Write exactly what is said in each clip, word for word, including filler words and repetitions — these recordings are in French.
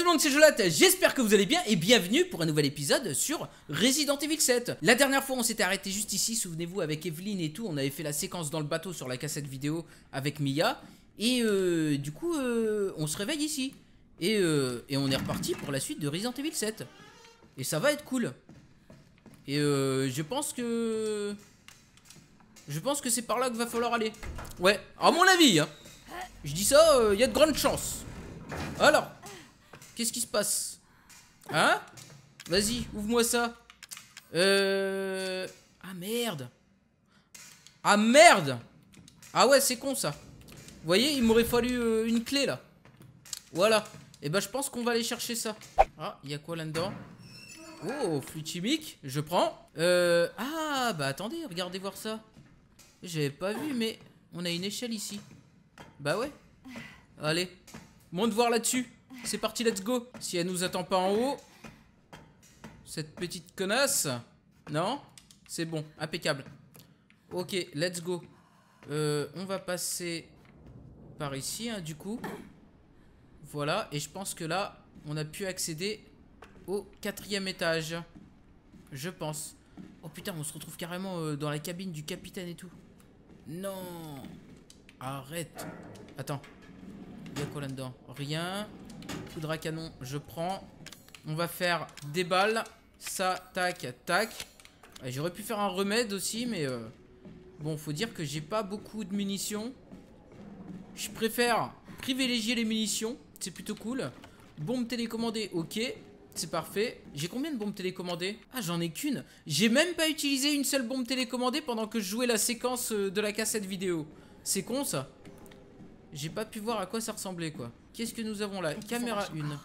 le monde, c'est Jolate, j'espère que vous allez bien et bienvenue pour un nouvel épisode sur Resident Evil sept. La dernière fois on s'était arrêté juste ici, souvenez-vous, avec Evelyn et tout, on avait fait la séquence dans le bateau sur la cassette vidéo avec Mia. Et euh, du coup euh, on se réveille ici. Et, euh, et on est reparti pour la suite de Resident Evil sept. Et ça va être cool. Et euh, je pense que... Je pense que c'est par là qu'il va falloir aller. Ouais, à mon avis hein. Je dis ça, il euh, y a de grandes chances. Alors, qu'est-ce qui se passe? Hein? Vas-y, ouvre-moi ça. Euh... Ah merde. Ah merde. Ah ouais, c'est con ça. Vous voyez, il m'aurait fallu euh, une clé là. Voilà. Et bah je pense qu'on va aller chercher ça. Ah, il y a quoi là-dedans? Oh, fluide chimique, je prends. Euh... Ah, bah attendez, regardez voir ça. J'avais pas vu, mais on a une échelle ici. Bah ouais. Allez, monte voir là-dessus. C'est parti, let's go. Si elle nous attend pas en haut. Cette petite connasse. Non, c'est bon, impeccable. Ok, let's go. euh, On va passer par ici, hein, du coup. Voilà, et je pense que là on a pu accéder au quatrième étage. Je pense. Oh putain, on se retrouve carrément euh, dans la cabine du capitaine et tout. Non. Arrête. Attends. Il y a quoi là-dedans? Rien. Poudre à canon, je prends. On va faire des balles. Ça, tac, tac. J'aurais pu faire un remède aussi, mais... Euh... Bon, faut dire que j'ai pas beaucoup de munitions. Je préfère privilégier les munitions. C'est plutôt cool. Bombe télécommandée, ok. C'est parfait. J'ai combien de bombes télécommandées? Ah, j'en ai qu'une. J'ai même pas utilisé une seule bombe télécommandée pendant que je jouais la séquence de la cassette vidéo. C'est con, ça. J'ai pas pu voir à quoi ça ressemblait, quoi. Qu'est-ce que nous avons là? Caméra un.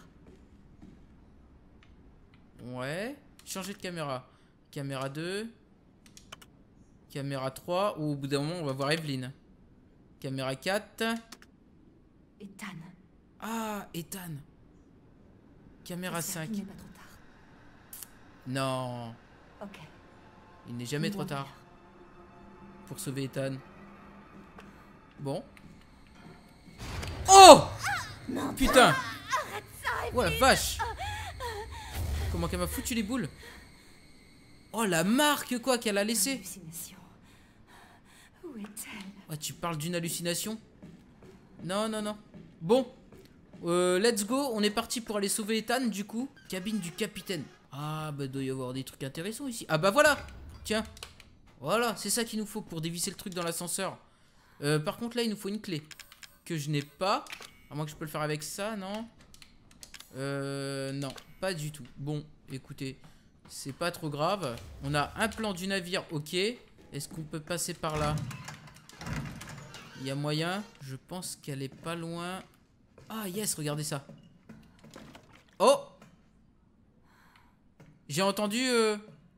Ouais. Changer de caméra. Caméra deux. Caméra trois. Ou au bout d'un moment, on va voir Evelyn. Caméra quatre. Ethan. Ah, Ethan. Caméra cinq. Il n'est pas trop tard. Non. Ok. Il n'est jamais trop tard. Pour sauver Ethan. Bon. Oh! Non, putain! Arrête ça, oh la vache! Comment qu'elle m'a foutu les boules? Oh la marque quoi qu'elle a laissé! Hallucination. Où est-elle? Oh, tu parles d'une hallucination? Non, non, non. Bon. Euh, let's go. On est parti pour aller sauver Ethan du coup. Cabine du capitaine. Ah bah doit y avoir des trucs intéressants ici. Ah bah voilà! Tiens. Voilà, c'est ça qu'il nous faut pour dévisser le truc dans l'ascenseur. Euh, par contre là il nous faut une clé. Que je n'ai pas. À moins que je peux le faire avec ça, non? Euh, non, pas du tout. Bon, écoutez, c'est pas trop grave. On a un plan du navire, ok. Est-ce qu'on peut passer par là? Il y a moyen. Je pense qu'elle est pas loin. Ah yes, regardez ça. Oh! J'ai entendu... Euh...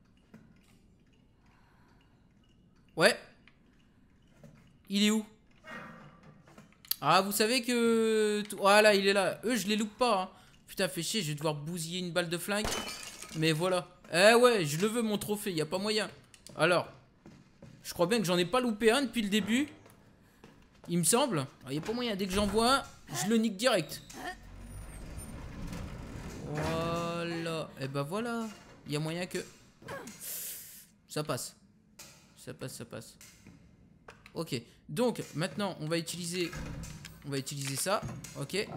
Ouais. Il est où? Ah, vous savez que... Voilà, il est là. Eux, je les loupe pas. Hein. Putain, fait chier, je vais devoir bousiller une balle de flingue. Mais voilà. Eh ouais, je le veux, mon trophée. Il n'y a pas moyen. Alors, je crois bien que j'en ai pas loupé un depuis le début. Il me semble. Il n'y a pas moyen. Dès que j'en vois un, je le nique direct. Voilà. Et ben voilà. Il y a moyen que... Ça passe. Ça passe, ça passe. Ok, donc maintenant on va utiliser On va utiliser ça, ok.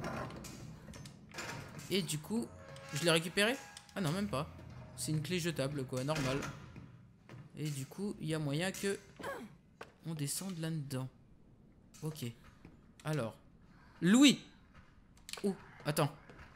Et du coup, je l'ai récupéré? Ah non, même pas. C'est une clé jetable quoi, normal. Et du coup, il y a moyen que on descende là-dedans. Ok. Alors Louis. Oh, attends.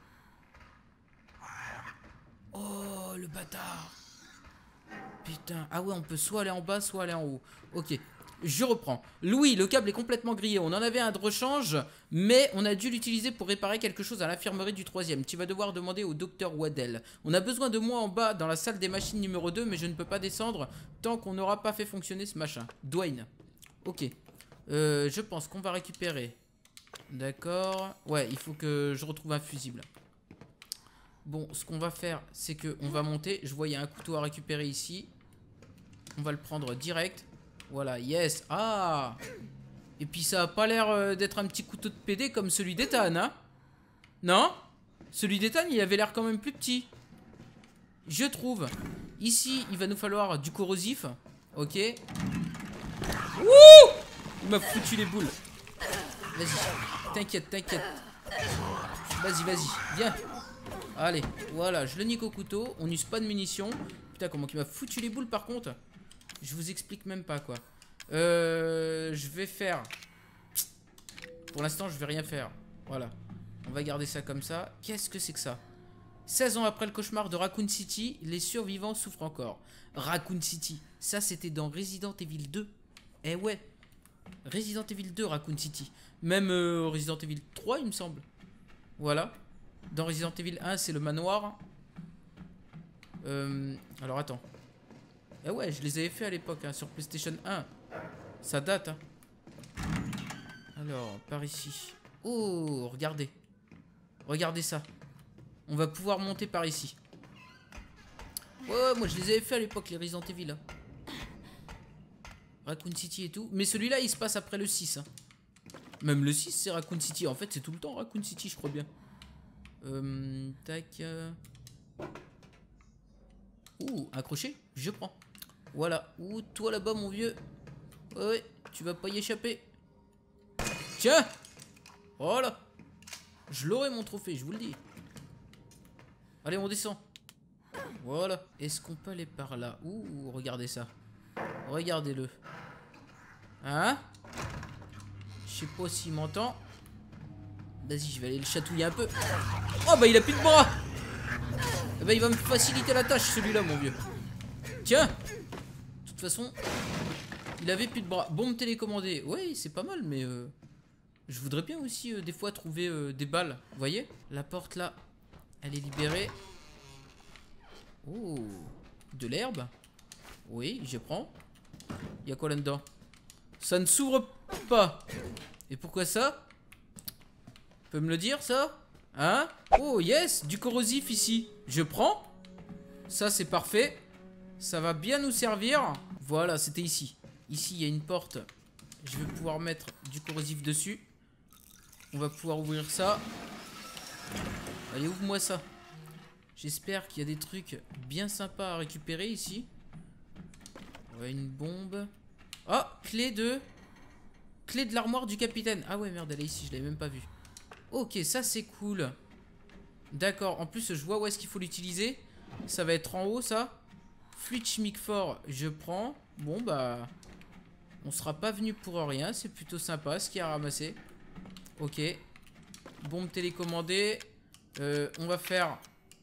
Oh, le bâtard. Putain, ah ouais, on peut soit aller en bas, soit aller en haut. Ok. Je reprends. Louis, le câble est complètement grillé. On en avait un de rechange, mais on a dû l'utiliser pour réparer quelque chose à l'infirmerie du troisième. Tu vas devoir demander au docteur Waddell. On a besoin de moi en bas dans la salle des machines numéro deux, mais je ne peux pas descendre tant qu'on n'aura pas fait fonctionner ce machin. Dwayne. Ok. Euh, je pense qu'on va récupérer. D'accord. Ouais, il faut que je retrouve un fusible. Bon, ce qu'on va faire, c'est que on va monter. Je vois, il y a un couteau à récupérer ici. On va le prendre direct. Voilà, yes. Ah! Et puis ça a pas l'air euh, d'être un petit couteau de P D comme celui d'Ethan, hein? Non? Celui d'Ethan, il avait l'air quand même plus petit. Je trouve. Ici, il va nous falloir du corrosif. Ok. Wouh! Il m'a foutu les boules. Vas-y. T'inquiète, t'inquiète. Vas-y, vas-y. Viens. Allez. Voilà. Je le nique au couteau. On n'use pas de munitions. Putain, comment il m'a foutu les boules par contre. Je vous explique même pas quoi. Euh, je vais faire. Pour l'instant, je vais rien faire. Voilà. On va garder ça comme ça. Qu'est-ce que c'est que ça? seize ans après le cauchemar de Raccoon City, les survivants souffrent encore. Raccoon City. Ça, c'était dans Resident Evil deux. Eh ouais. Resident Evil deux, Raccoon City. Même euh, Resident Evil trois, il me semble. Voilà. Dans Resident Evil un, c'est le manoir. Euh, alors, attends. Eh ouais, je les avais fait à l'époque, hein, sur PlayStation un. Ça date, hein. Alors, par ici. Oh, regardez. Regardez ça. On va pouvoir monter par ici. Ouais, ouais, moi je les avais fait à l'époque, les Resident Evil. Hein. Raccoon City et tout. Mais celui-là, il se passe après le six. Hein. Même le six, c'est Raccoon City. En fait, c'est tout le temps Raccoon City, je crois bien. Euh, tac. Euh... Ouh, un crochet, je prends. Voilà. Ouh, toi là-bas, mon vieux. Ouais, ouais, tu vas pas y échapper. Tiens. Voilà. Je l'aurai mon trophée, je vous le dis. Allez, on descend. Voilà. Est-ce qu'on peut aller par là? Ouh, regardez ça. Regardez-le. Hein? Je sais pas s'il m'entend. Vas-y, je vais aller le chatouiller un peu. Oh, bah il a plus de bras. Eh bah il va me faciliter la tâche, celui-là, mon vieux. Tiens. De toute façon, il avait plus de bras. Bombe télécommandée. Ouais, c'est pas mal, mais... Euh, je voudrais bien aussi, euh, des fois, trouver euh, des balles. Vous voyez? La porte, là, elle est libérée. Oh. De l'herbe. Oui, je prends. Il y a quoi là-dedans? Ça ne s'ouvre pas. Et pourquoi ça? Tu peux me le dire, ça? Hein? Oh, yes, du corrosif ici. Je prends. Ça, c'est parfait. Ça va bien nous servir. Voilà, c'était ici. Ici, il y a une porte. Je vais pouvoir mettre du corrosif dessus. On va pouvoir ouvrir ça. Allez, ouvre-moi ça. J'espère qu'il y a des trucs bien sympas à récupérer ici. Ouais, une bombe. Oh, clé de... Clé de l'armoire du capitaine. Ah ouais, merde, elle est ici, je l'avais même pas vue. Ok, ça c'est cool. D'accord, en plus je vois où est-ce qu'il faut l'utiliser. Ça va être en haut, ça. Fluid chimique fort, je prends. Bon, bah... On sera pas venu pour rien, c'est plutôt sympa ce qu'il y a à ramasser. Ok. Bombe télécommandée. Euh, on va faire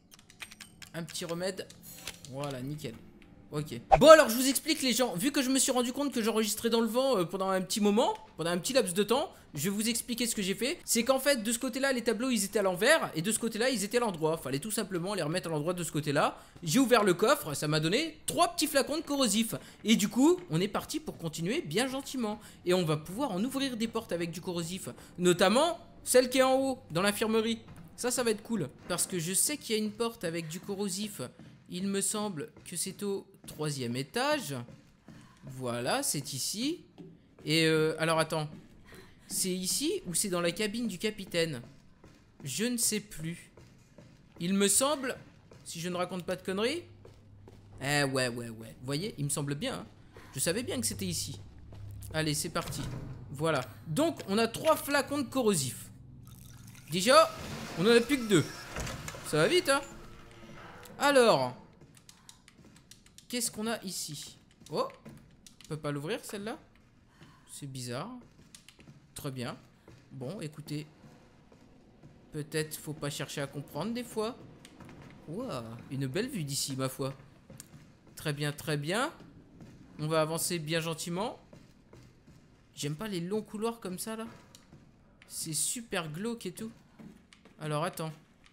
un petit remède. Voilà, nickel. Ok. Bon, alors je vous explique les gens. Vu que je me suis rendu compte que j'enregistrais dans le vent euh, pendant un petit moment, pendant un petit laps de temps, je vais vous expliquer ce que j'ai fait. C'est qu'en fait, de ce côté-là, les tableaux, ils étaient à l'envers. Et de ce côté-là, ils étaient à l'endroit. Fallait tout simplement les remettre à l'endroit de ce côté-là. J'ai ouvert le coffre, ça m'a donné trois petits flacons de corrosif. Et du coup, on est parti pour continuer bien gentiment. Et on va pouvoir en ouvrir des portes avec du corrosif. Notamment, celle qui est en haut, dans l'infirmerie. Ça, ça va être cool. Parce que je sais qu'il y a une porte avec du corrosif. Il me semble que c'est au troisième étage. Voilà, c'est ici. Et euh, alors attends. C'est ici ou c'est dans la cabine du capitaine? Je ne sais plus. Il me semble, si je ne raconte pas de conneries. Eh ouais, ouais, ouais. Vous voyez, il me semble bien. Hein. Je savais bien que c'était ici. Allez, c'est parti. Voilà. Donc, on a trois flacons de corrosif. Déjà, on en a plus que deux. Ça va vite, hein? Alors, qu'est-ce qu'on a ici? Oh, on peut pas l'ouvrir celle-là? C'est bizarre. Très bien. Bon, écoutez. Peut-être faut pas chercher à comprendre des fois. Ouah, une belle vue d'ici, ma foi. Très bien, très bien. On va avancer bien gentiment. J'aime pas les longs couloirs comme ça, là. C'est super glauque et tout. Alors, attends.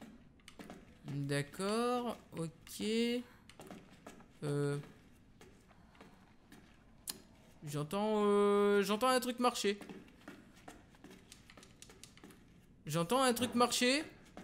D'accord, ok. Euh... J'entends euh... J'entends un truc marcher. J'entends un truc marcher.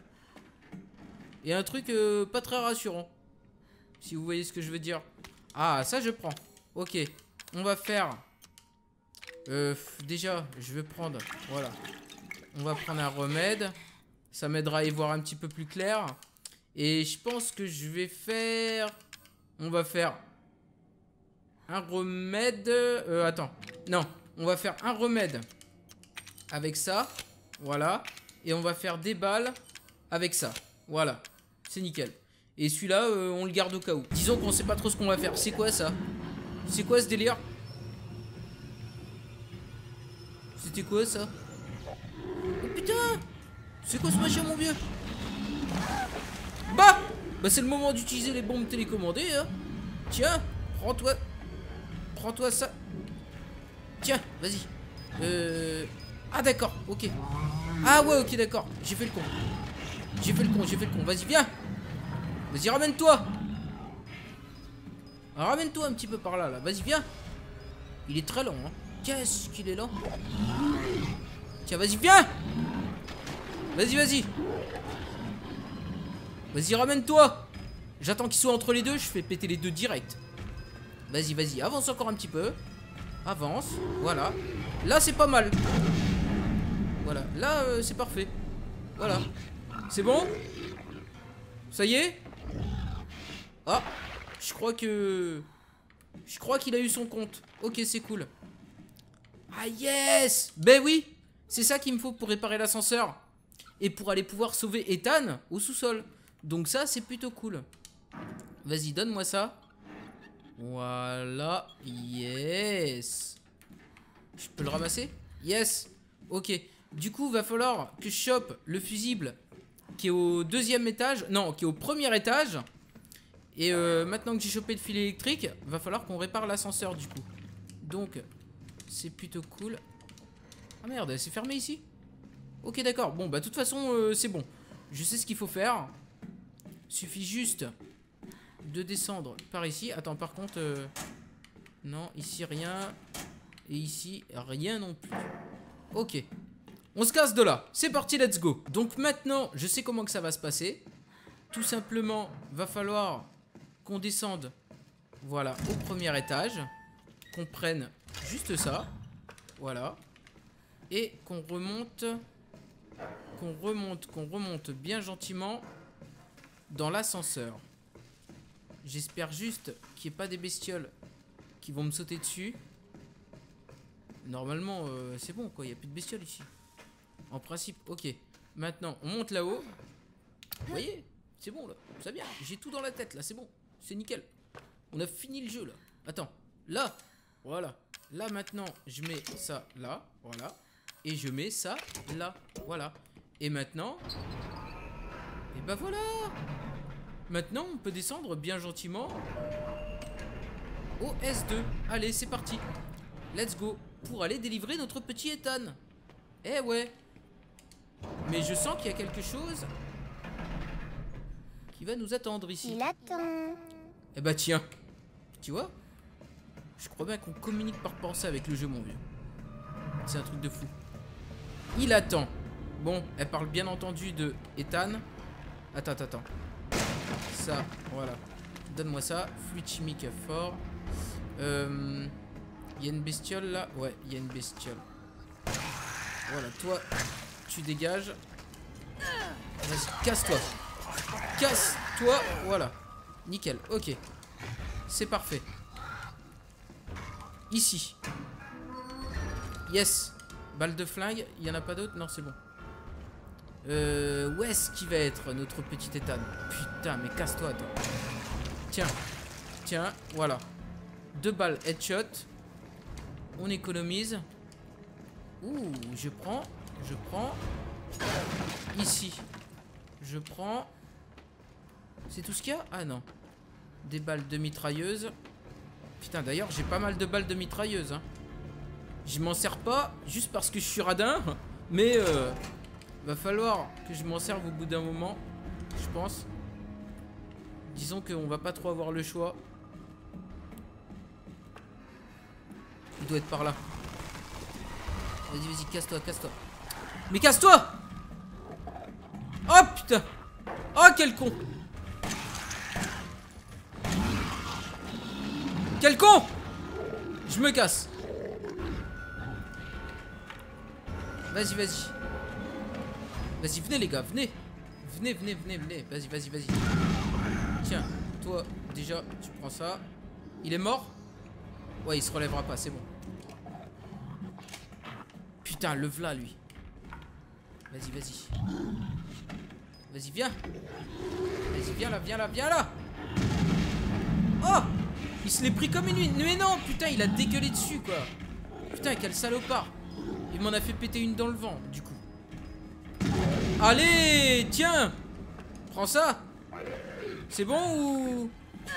Et un truc euh, pas très rassurant. Si vous voyez ce que je veux dire. Ah, ça je prends. Ok, on va faire... Euh, déjà, je vais prendre... Voilà. On va prendre un remède. Ça m'aidera à y voir un petit peu plus clair. Et je pense que je vais faire... On va faire... Un remède... Euh, attends. Non, on va faire un remède avec ça. Voilà. Et on va faire des balles avec ça. Voilà. C'est nickel. Et celui-là, euh, on le garde au cas où. Disons qu'on sait pas trop ce qu'on va faire. C'est quoi ça? C'est quoi ce délire? C'était quoi ça? Oh putain! C'est quoi ce machin, mon vieux? Bah! Bah c'est le moment d'utiliser les bombes télécommandées, hein. Tiens, prends-toi. Prends-toi ça. Tiens, vas-y. Euh... Ah d'accord, ok. Ah ouais, ok, d'accord. J'ai fait le con. J'ai fait le con, j'ai fait le con. Vas-y, viens. Vas-y, ramène-toi. Ramène-toi un petit peu par là, là. Vas-y, viens. Il est très long, hein. Qu'est-ce qu'il est lent. Tiens, vas-y, viens. Vas-y, vas-y. Vas-y, ramène-toi. J'attends qu'il soit entre les deux. Je fais péter les deux direct. Vas-y, vas-y. Avance encore un petit peu. Avance. Voilà. Là, c'est pas mal. Voilà. Là, euh, c'est parfait. Voilà. C'est bon? Ça y est? Ah. Je crois que... Je crois qu'il a eu son compte. Ok, c'est cool. Ah yes! Ben oui! C'est ça qu'il me faut pour réparer l'ascenseur. Et pour aller pouvoir sauver Ethan au sous-sol. Donc ça, c'est plutôt cool. Vas-y, donne-moi ça. Voilà. Yes. Je peux le ramasser? Yes. Ok. Du coup, va falloir que je chope le fusible qui est au deuxième étage. Non, qui est au premier étage. Et euh, maintenant que j'ai chopé le fil électrique, va falloir qu'on répare l'ascenseur du coup. Donc, c'est plutôt cool. Ah merde, c'est fermé ici? Ok, d'accord. Bon, bah de toute façon, euh, c'est bon. Je sais ce qu'il faut faire. Suffit juste de descendre par ici. Attends, par contre... Euh... Non, ici rien. Et ici, rien non plus. Ok. On se casse de là. C'est parti, let's go. Donc maintenant, je sais comment que ça va se passer. Tout simplement, va falloir qu'on descende, voilà, au premier étage. Qu'on prenne juste ça. Voilà. Et qu'on remonte... Qu'on remonte, qu'on remonte bien gentiment dans l'ascenseur. J'espère juste qu'il n'y ait pas des bestioles qui vont me sauter dessus. Normalement, euh, c'est bon, quoi. Il n'y a plus de bestioles ici. En principe, ok. Maintenant, on monte là-haut. Vous voyez? C'est bon, là. Ça vient. J'ai tout dans la tête, là. C'est bon. C'est nickel. On a fini le jeu, là. Attends. Là. Voilà. Là, maintenant, je mets ça là. Voilà. Et je mets ça là. Voilà. Et maintenant... Et bah voilà. Maintenant, on peut descendre bien gentiment au S deux. Allez, c'est parti. Let's go. Pour aller délivrer notre petit Ethan. Eh ouais. Mais je sens qu'il y a quelque chose qui va nous attendre ici. Il attend. Eh bah tiens. Tu vois? Je crois bien qu'on communique par pensée avec le jeu, mon vieux. C'est un truc de fou. Il attend. Bon, elle parle bien entendu de Ethan. Attends, attends, attends. Ça, voilà. Donne-moi ça. Fluide chimique fort. Euh... Il y a une bestiole là? Ouais, il y a une bestiole. Voilà, toi, tu dégages. Vas-y, casse-toi. Casse-toi, voilà. Nickel, ok. C'est parfait. Ici. Yes. Balle de flingue, il n'y en a pas d'autres? Non, c'est bon. Euh, où est-ce qu'il va être notre petit Ethan? Putain, mais casse-toi, toi. Tiens. Tiens, voilà. Deux balles headshot. On économise. Ouh, je prends. Je prends. Ici. Je prends. C'est tout ce qu'il y a? Ah non. Des balles de mitrailleuse. Putain, d'ailleurs, j'ai pas mal de balles de mitrailleuse. Hein. Je m'en sers pas juste parce que je suis radin. Mais euh, va falloir que je m'en serve au bout d'un moment. Je pense. Disons qu'on va pas trop avoir le choix. Il doit être par là. Vas-y, vas-y, casse-toi, casse-toi. Mais casse-toi! Oh putain! Oh quel con! Quel con! Je me casse. Vas-y, vas-y. Vas-y, venez les gars, venez. Venez, venez, venez, venez. Vas-y, vas-y, vas-y. Tiens, toi, déjà, tu prends ça. Il est mort? Ouais, il se relèvera pas, c'est bon. Putain, le v'là, lui. Vas-y, vas-y. Vas-y, viens. Vas-y, viens là, viens là, viens là. Oh! Il se l'est pris comme une... Mais non, putain, il a dégueulé dessus, quoi. Putain, quel salopard. Il m'en a fait péter une dans le vent, du coup. Allez, tiens. Prends ça. C'est bon ou...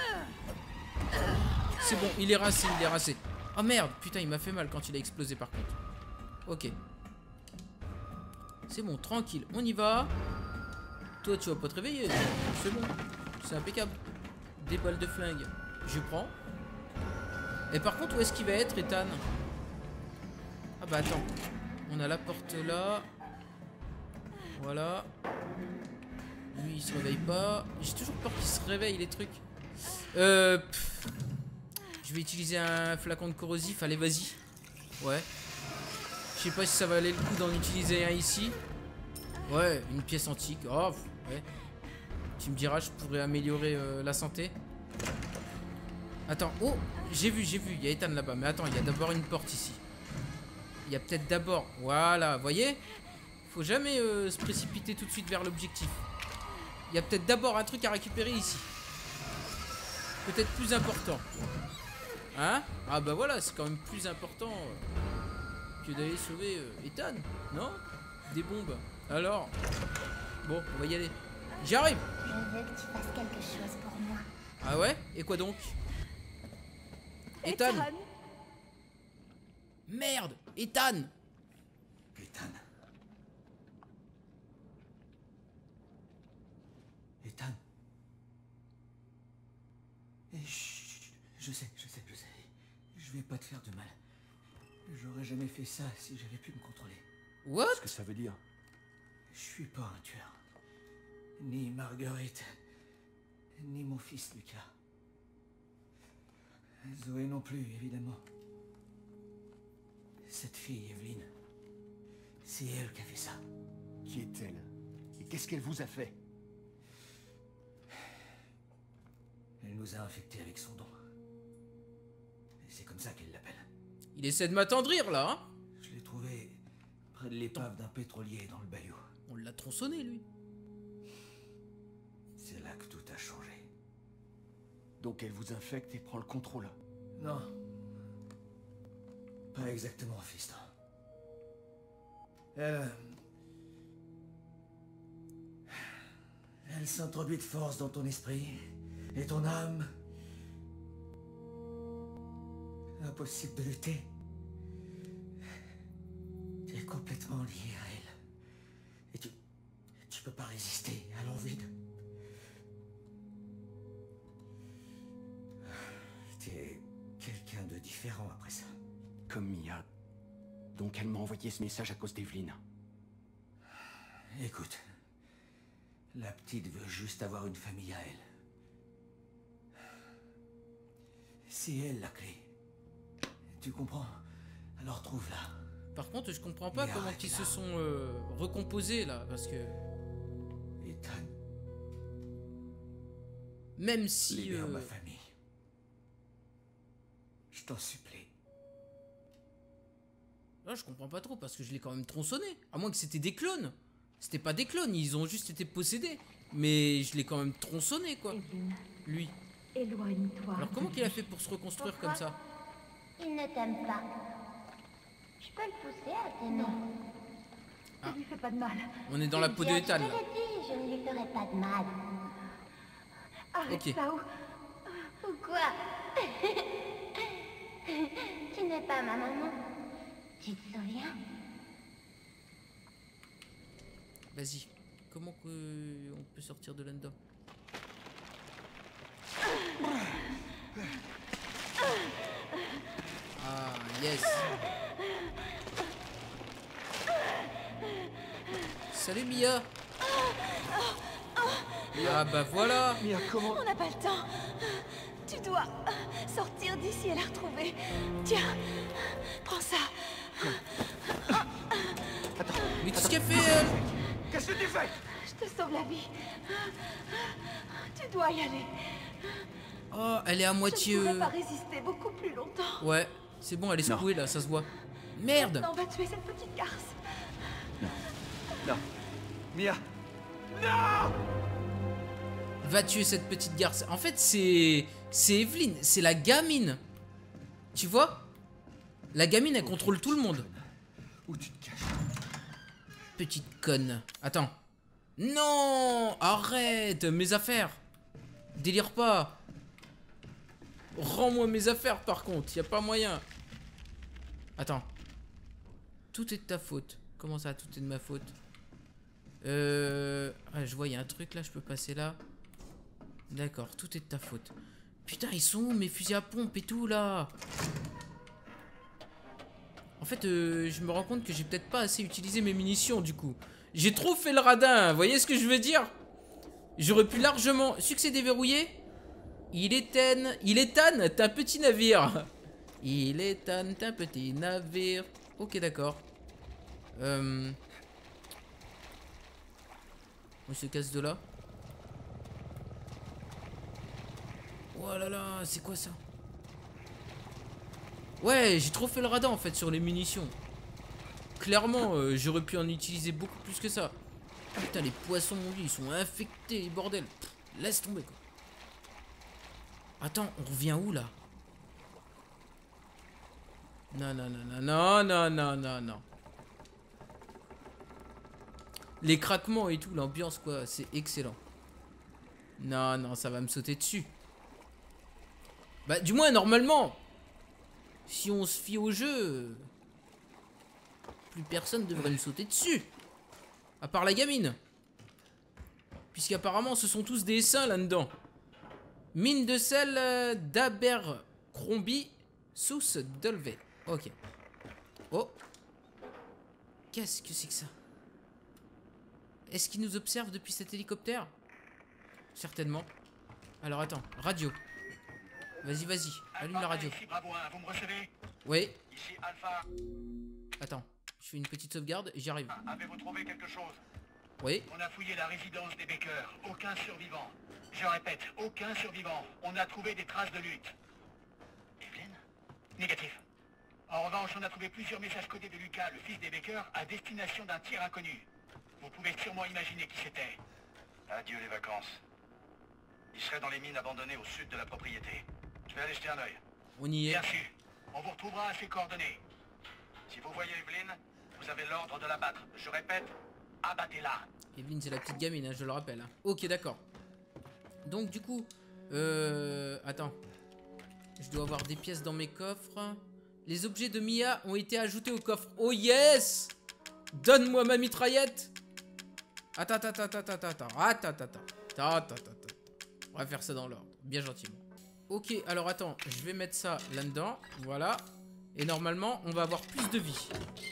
C'est bon, il est rincé, il est rincé. Oh merde, putain, il m'a fait mal quand il a explosé par contre. Ok. C'est bon, tranquille, on y va. Toi, tu vas pas te réveiller. C'est bon, c'est impeccable. Des balles de flingue, je prends. Et par contre, où est-ce qu'il va être, Ethan? Ah bah attends. On a la porte là. Voilà. Lui, il se réveille pas. J'ai toujours peur qu'il se réveille, les trucs. Euh... Pff. Je vais utiliser un flacon de corrosif. Allez, vas-y. Ouais. Je sais pas si ça va aller le coup d'en utiliser un ici. Ouais, une pièce antique. Oh, ouais. Tu me diras, je pourrais améliorer euh, la santé. Attends. Oh, j'ai vu, j'ai vu. Il y a Ethan là-bas. Mais attends, il y a d'abord une porte ici. Il y a peut-être d'abord... Voilà, vous voyez? Faut jamais euh, se précipiter tout de suite vers l'objectif. Il y a peut-être d'abord un truc à récupérer ici. Peut-être plus important. Hein? Ah bah voilà, c'est quand même plus important euh, que d'aller sauver euh, Ethan, non? Des bombes. Alors? Bon, on va y aller. J'y arrive! Je veux que tu fasses quelque chose pour moi. Ah ouais? Et quoi donc? Ethan! Ethan. Merde! Ethan! Ethan. Ethan. Et chut, je sais, je sais, je sais. Je vais pas te faire de mal. J'aurais jamais fait ça si j'avais pu me contrôler. What? Qu'est-ce que ça veut dire? Je suis pas un tueur. Ni Marguerite, ni mon fils Lucas. Zoé non plus, évidemment. Cette fille, Evelyne, c'est elle qui a fait ça. Qui est-elle? Et qu'est-ce qu'elle vous a fait? Elle nous a infectés avec son don. Et c'est comme ça qu'elle l'appelle. Il essaie de m'attendrir là, hein? Je l'ai trouvé près de l'épave d'un pétrolier dans le bayou. On l'a tronçonné lui. C'est là que tout a changé. Donc elle vous infecte et prend le contrôle. Non. Pas exactement, fiston. Elle... euh, Elle s'introduit de force dans ton esprit et ton âme. Impossible de lutter. Tu es complètement lié à elle. Et tu... Tu peux pas résister à l'envie de... Tu es quelqu'un de différent après ça. Comme Mia. Donc elle m'a envoyé ce message à cause d'Evelyne. Écoute, la petite veut juste avoir une famille à elle. C'est elle la clé. Tu comprends? Alors trouve-la. Par contre, je comprends pas Mais comment arrête ils là. se sont euh, recomposés là, parce que Ethan, même si libère euh, ma famille. Je t'en supplie. là, je comprends pas trop parce que je l'ai quand même tronçonné. À moins que c'était des clones. C'était pas des clones, ils ont juste été possédés. Mais je l'ai quand même tronçonné quoi, Evelyne, lui. éloigne-toi. Alors comment de qu'il a lui. fait pour se reconstruire Pourquoi? comme ça? Il ne t'aime pas. Je peux le pousser à t'aimer. Ah. Ne lui fais pas de mal. On est dans la peau de Bien, Ethan je te là. l'ai dit, je ne lui ferai pas de mal. Arrête Ok. ça ou... Ou quoi? Tu n'es pas ma maman. Tu te souviens? Vas-y. Comment que on peut sortir de là-dedans? Ah, yes. Salut Mia. Ah bah voilà. Mia, comment? On n'a pas le temps. Tu dois sortir d'ici et la retrouver. Tiens, prends ça. Mais qu'est-ce qu'elle fait elle? Qu'est-ce que tu fais? Je te sauve la vie. Tu dois y aller. Oh, elle est à moitié... Je ne pourrais pas résister beaucoup plus longtemps. Ouais, c'est bon, elle est Non. secouée là, ça se voit. Merde. Maintenant, on va tuer cette petite garce. Non. Mia. Non! Va tuer cette petite garce. En fait, c'est... C'est Evelyn, c'est la gamine. Tu vois? La gamine, elle contrôle tout le monde. Où tu te caches? Petite conne. Attends. Non! Arrête! Mes affaires! Délire pas! Rends-moi mes affaires par contre, y a pas moyen. Attends. Tout est de ta faute. Comment ça, tout est de ma faute? Euh... Ah, je vois, y a un truc là, je peux passer là. D'accord, tout est de ta faute. Putain, ils sont où mes fusils à pompe et tout là? En fait, euh, je me rends compte que j'ai peut-être pas assez utilisé mes munitions du coup. J'ai trop fait le radin, vous voyez ce que je veux dire? J'aurais pu largement... Succès déverrouillé. Il est tan... Il est tan, t'as un petit navire. Il est tan, t'as un petit navire. Ok, d'accord. Euh... On se casse de là. Oh là là, c'est quoi ça? Ouais, j'ai trop fait le radin en fait sur les munitions. Clairement, euh, j'aurais pu en utiliser beaucoup plus que ça. Putain, les poissons, mon dieu, ils sont infectés, bordel. Pff, laisse tomber quoi. Attends, on revient où là? Non, non, non, non, non, non, non, non, non. Les craquements et tout, l'ambiance quoi, c'est excellent. Non, non, ça va me sauter dessus. Bah, du moins, normalement, si on se fie au jeu, plus personne devrait me sauter dessus. À part la gamine. Puisqu'apparemment, ce sont tous des saints là-dedans. Mine de sel euh, d'Abercrombie sous Dolvey. Ok. Oh. Qu'est-ce que c'est que ça? Est-ce qu'il nous observe depuis cet hélicoptère? Certainement. Alors attends, radio. Vas-y, vas-y, allume la radio. Ici Bravo un, vous me recevez? Oui. Ici Alpha. Attends, je fais une petite sauvegarde et j'y arrive. Avez-vous trouvé quelque chose? Oui. On a fouillé la résidence des Baker. Aucun survivant. Je répète, aucun survivant. On a trouvé des traces de lutte. Evelyn? Négatif. En revanche, on a trouvé plusieurs messages codés de Lucas, le fils des Baker, à destination d'un tir inconnu. Vous pouvez sûrement imaginer qui c'était. Adieu les vacances. Il serait dans les mines abandonnées au sud de la propriété. Je vais aller jeter un œil. On y est. Bien sûr. On vous retrouvera à ses coordonnées. Si vous voyez Evelyn, vous avez l'ordre de l'abattre. Je répète, abattez-la. Evelyn, c'est la petite gamine, hein, je le rappelle. Hein. Ok, d'accord. Donc, du coup, euh... attends. Je dois avoir des pièces dans mes coffres. Les objets de Mia ont été ajoutés au coffre. Oh yes! Donne-moi ma mitraillette. Attends, attends, attends, attends, attends, attends, attends, attends, attends, attends. On va faire ça dans l'ordre, bien gentiment. Ok, alors attends, je vais mettre ça là-dedans, voilà. Et normalement, on va avoir plus de vie.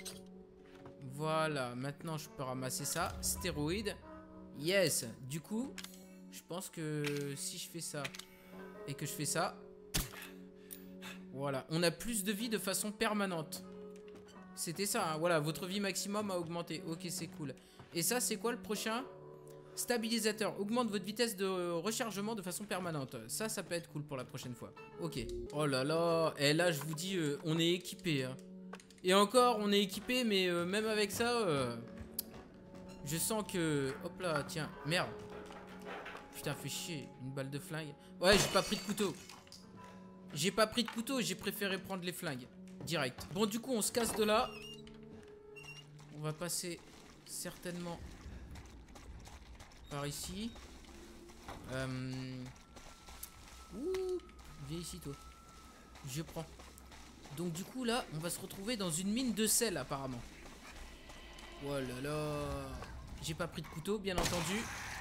Voilà, maintenant je peux ramasser ça. Stéroïdes. Yes, du coup, je pense que si je fais ça et que je fais ça, voilà, on a plus de vie de façon permanente. C'était ça, hein, voilà, votre vie maximum a augmenté. Ok, c'est cool. Et ça, c'est quoi le prochain? Stabilisateur, augmente votre vitesse de rechargement de façon permanente. Ça, ça peut être cool pour la prochaine fois. Ok. Oh là là. Et là, je vous dis, euh, on est équipé. Hein. Et encore, on est équipé, mais euh, même avec ça, euh, je sens que... Hop là, tiens, merde. Putain, fait chier. Une balle de flingue. Ouais, j'ai pas pris de couteau. J'ai pas pris de couteau, j'ai préféré prendre les flingues. Direct. Bon, du coup, on se casse de là. On va passer certainement... par ici. Euh... Ouh, viens ici toi. Je prends. Donc du coup là, on va se retrouver dans une mine de sel apparemment. Oh là là. J'ai pas pris de couteau, bien entendu.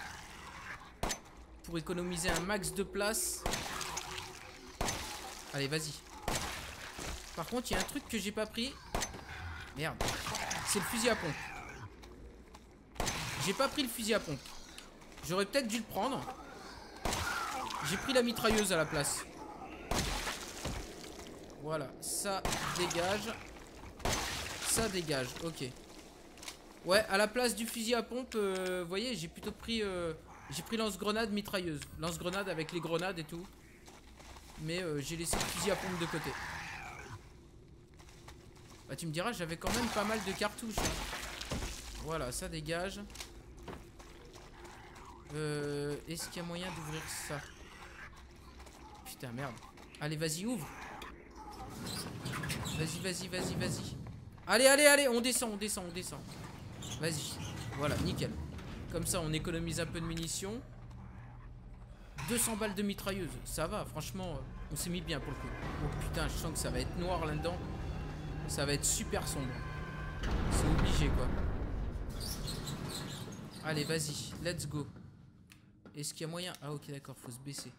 Pour économiser un max de place. Allez, vas-y. Par contre, il y a un truc que j'ai pas pris. Merde. C'est le fusil à pompe. J'ai pas pris le fusil à pompe. J'aurais peut-être dû le prendre. J'ai pris la mitrailleuse à la place. Voilà, ça dégage. Ça dégage, ok. Ouais, à la place du fusil à pompe, vous euh, voyez, j'ai plutôt pris... Euh, j'ai pris lance-grenade mitrailleuse. Lance-grenade avec les grenades et tout. Mais euh, j'ai laissé le fusil à pompe de côté. Bah tu me diras, j'avais quand même pas mal de cartouches. Voilà, ça dégage. Euh, Est-ce qu'il y a moyen d'ouvrir ça? Putain, merde. Allez, vas-y, ouvre. Vas-y, vas-y, vas-y, vas-y. Allez, allez, allez, on descend, on descend, on descend. Vas-y. Voilà, nickel. Comme ça, on économise un peu de munitions. deux cents balles de mitrailleuse. Ça va, franchement, on s'est mis bien pour le coup. Oh putain, je sens que ça va être noir là-dedans. Ça va être super sombre. C'est obligé, quoi. Allez, vas-y, let's go. Est-ce qu'il y a moyen? Ah ok, d'accord, faut se baisser.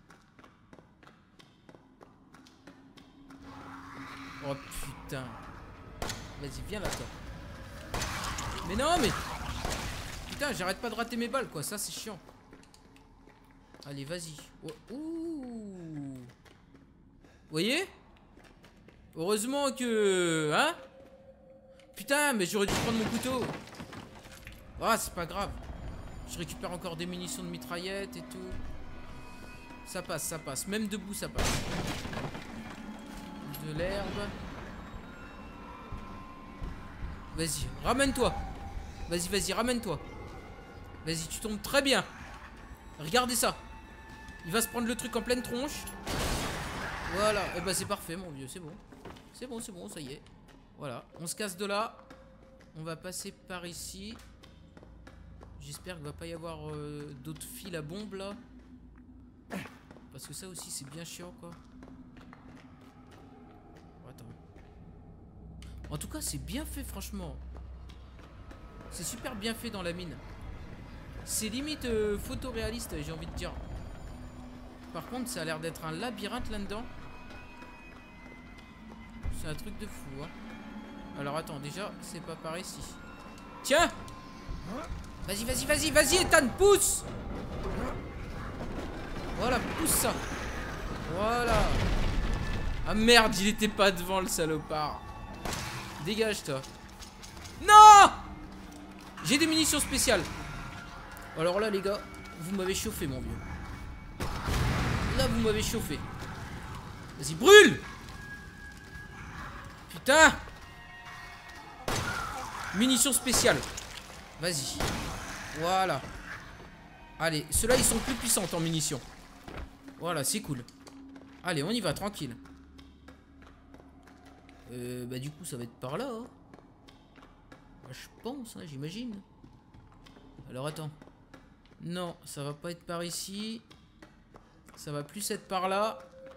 Oh putain. Vas-y, viens là, toi. Mais non, mais... Putain, j'arrête pas de rater mes balles, quoi. Ça, c'est chiant. Allez, vas-y. Oh, ouh. Vous voyez? Heureusement que... Hein? Putain, mais j'aurais dû prendre mon couteau. Ah, c'est pas grave. Je récupère encore des munitions de mitraillette et tout. Ça passe, ça passe. Même debout, ça passe. De l'herbe. Vas-y, ramène-toi. Vas-y, vas-y, ramène-toi. Vas-y, tu tombes très bien. Regardez ça. Il va se prendre le truc en pleine tronche. Voilà, et eh bah ben, c'est parfait mon vieux, c'est bon. C'est bon, c'est bon, ça y est. Voilà, on se casse de là. On va passer par ici. J'espère qu'il va pas y avoir euh, d'autres fils à bombe là. Parce que ça aussi c'est bien chiant quoi. Attends. En tout cas c'est bien fait franchement. C'est super bien fait dans la mine. C'est limite euh, photoréaliste j'ai envie de dire. Par contre ça a l'air d'être un labyrinthe là-dedans. C'est un truc de fou hein. Alors attends déjà c'est pas par ici. Tiens. Vas-y vas-y vas-y vas-y Ethan pousse. Voilà pousse ça. Voilà. Ah merde il était pas devant le salopard. Dégage toi. Non. J'ai des munitions spéciales. Alors là les gars, vous m'avez chauffé mon vieux. Là vous m'avez chauffé. Vas-y brûle. Putain. Munitions spéciales. Vas-y. Voilà. Allez, ceux-là ils sont plus puissants en munitions. Voilà, c'est cool. Allez, on y va, tranquille. Euh, bah du coup ça va être par là hein. Bah, je pense, hein, j'imagine. Alors attends. Non, ça va pas être par ici. Ça va plus être par là.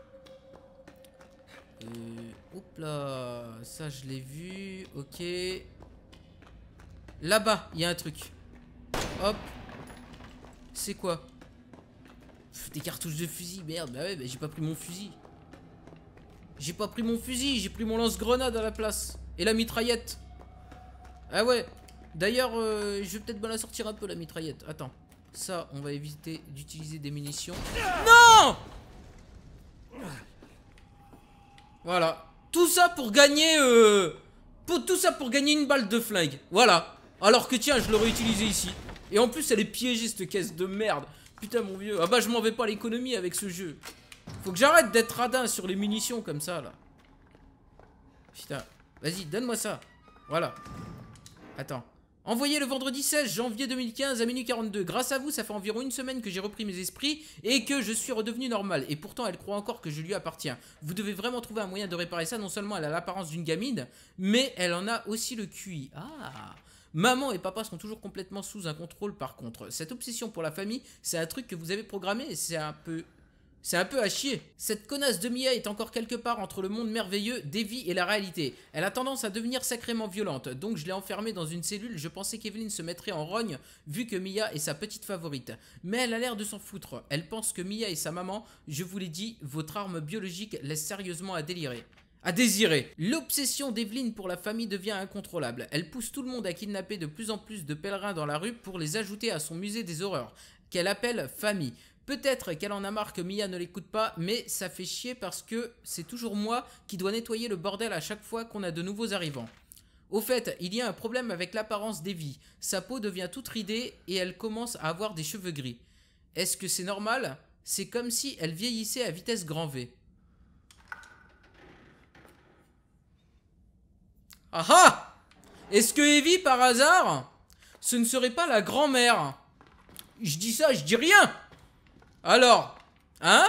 Euh, hop là. Ça je l'ai vu. Ok. Là-bas, il y a un truc. Hop. C'est quoi? Pff, des cartouches de fusil. Merde, bah ouais, bah j'ai pas pris mon fusil. J'ai pas pris mon fusil, j'ai pris mon lance-grenade à la place. Et la mitraillette. Ah ouais. D'ailleurs, euh, je vais peut-être bien la sortir un peu la mitraillette. Attends. Ça, on va éviter d'utiliser des munitions. Non! Voilà. Tout ça pour gagner... Euh, pour, tout ça pour gagner une balle de flingue. Voilà. Alors que tiens, je l'aurais utilisé ici. Et en plus, elle est piégée cette caisse de merde. Putain mon vieux. Ah bah je m'en vais pas à l'économie avec ce jeu. Faut que j'arrête d'être radin sur les munitions comme ça là. Putain. Vas-y, donne-moi ça. Voilà. Attends. Envoyé le vendredi seize janvier deux mille quinze à minuit quarante-deux. Grâce à vous, ça fait environ une semaine que j'ai repris mes esprits et que je suis redevenu normal. Et pourtant, elle croit encore que je lui appartiens. Vous devez vraiment trouver un moyen de réparer ça. Non seulement elle a l'apparence d'une gamine, mais elle en a aussi le Q I. Ah. Maman et papa sont toujours complètement sous un contrôle par contre. Cette obsession pour la famille, c'est un truc que vous avez programmé et c'est un peu... C'est un peu à chier. Cette connasse de Mia est encore quelque part entre le monde merveilleux d'Evie et la réalité. Elle a tendance à devenir sacrément violente, donc je l'ai enfermée dans une cellule. Je pensais qu'Evelyn se mettrait en rogne vu que Mia est sa petite favorite. Mais elle a l'air de s'en foutre. Elle pense que Mia est sa maman. Je vous l'ai dit, votre arme biologique laisse sérieusement à délirer. À désirer. L'obsession d'Evelyn pour la famille devient incontrôlable. Elle pousse tout le monde à kidnapper de plus en plus de pèlerins dans la rue pour les ajouter à son musée des horreurs, qu'elle appelle famille. Peut-être qu'elle en a marre que Mia ne l'écoute pas, mais ça fait chier parce que c'est toujours moi qui dois nettoyer le bordel à chaque fois qu'on a de nouveaux arrivants. Au fait, il y a un problème avec l'apparence d'Evie. Sa peau devient toute ridée et elle commence à avoir des cheveux gris. Est-ce que c'est normal? C'est comme si elle vieillissait à vitesse grand V. Ah ah! Est-ce que Evie, par hasard, ce ne serait pas la grand-mère? Je dis ça, je dis rien. Alors, hein?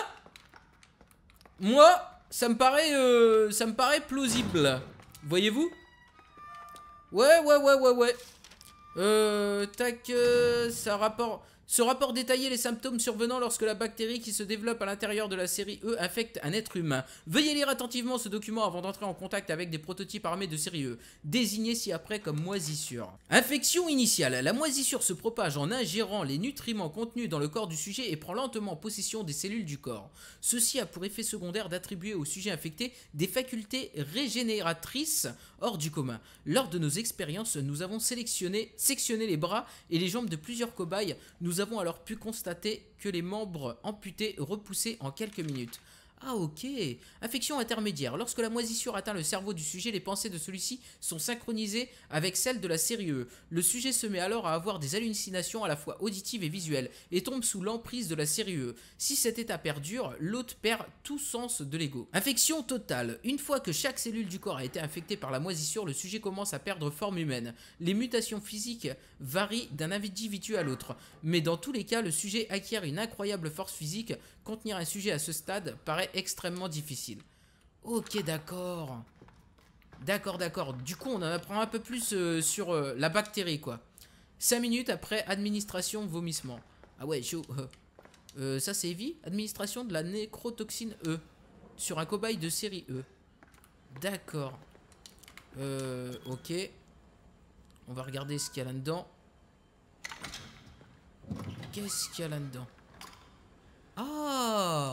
Moi, ça me paraît, euh, ça me paraît plausible. Voyez-vous? Ouais, ouais, ouais, ouais, ouais. Euh, tac, euh, ça rapport... Ce rapport détaillait les symptômes survenant lorsque la bactérie qui se développe à l'intérieur de la série E infecte un être humain. Veuillez lire attentivement ce document avant d'entrer en contact avec des prototypes armés de série E, désignés ci-après comme moisissure. Infection initiale. La moisissure se propage en ingérant les nutriments contenus dans le corps du sujet et prend lentement possession des cellules du corps. Ceci a pour effet secondaire d'attribuer au sujet infecté des facultés régénératrices hors du commun. Lors de nos expériences, nous avons sélectionné, sectionné les bras et les jambes de plusieurs cobayes. Nous Nous avons alors pu constater que les membres amputés repoussaient en quelques minutes. Ah ok, infection intermédiaire. Lorsque la moisissure atteint le cerveau du sujet, les pensées de celui-ci sont synchronisées avec celles de la série E. Le sujet se met alors à avoir des hallucinations à la fois auditives et visuelles et tombe sous l'emprise de la série E. Si cet état perdure, l'hôte perd tout sens de l'ego. Infection totale. Une fois que chaque cellule du corps a été infectée par la moisissure, le sujet commence à perdre forme humaine. Les mutations physiques varient d'un individu à l'autre, mais dans tous les cas, le sujet acquiert une incroyable force physique. Contenir un sujet à ce stade paraît extrêmement difficile. Ok, d'accord. D'accord, d'accord. Du coup, on en apprend un peu plus euh, sur euh, la bactérie, quoi. cinq minutes après administration vomissement. Ah ouais, chaud. Euh, ça, c'est Evie. Administration de la nécrotoxine E. Sur un cobaye de série E. D'accord. Euh, ok. On va regarder ce qu'il y a là-dedans. Qu'est-ce qu'il y a là-dedans? Ah!